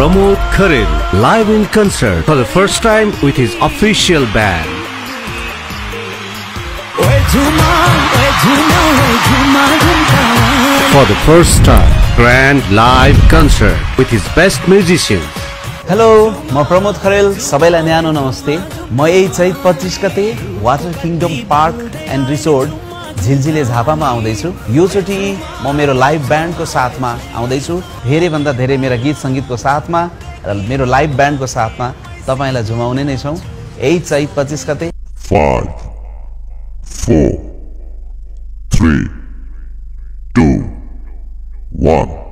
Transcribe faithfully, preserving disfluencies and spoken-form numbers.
Pramod Kharel live in concert for the first time with his official band. For the first time, grand live concert with his best musicians. Hello म प्रमोद खरेल सबैलाई न्यानो नमस्ते म यही चैत पच्चीस गते water kingdom park and resort Jhiljhile झापामा आउँदै छु। यो चोटी म मेरो लाइभ ब्यान्डको साथमा आउँदै छु। धेरै भन्दा धेरै मेरा गीत संगीतको साथमा र मेरो लाइभ ब्यान्डको साथमा तपाईलाई झुमाउने नै छौं यही चैत पच्चीस गते। five four three two one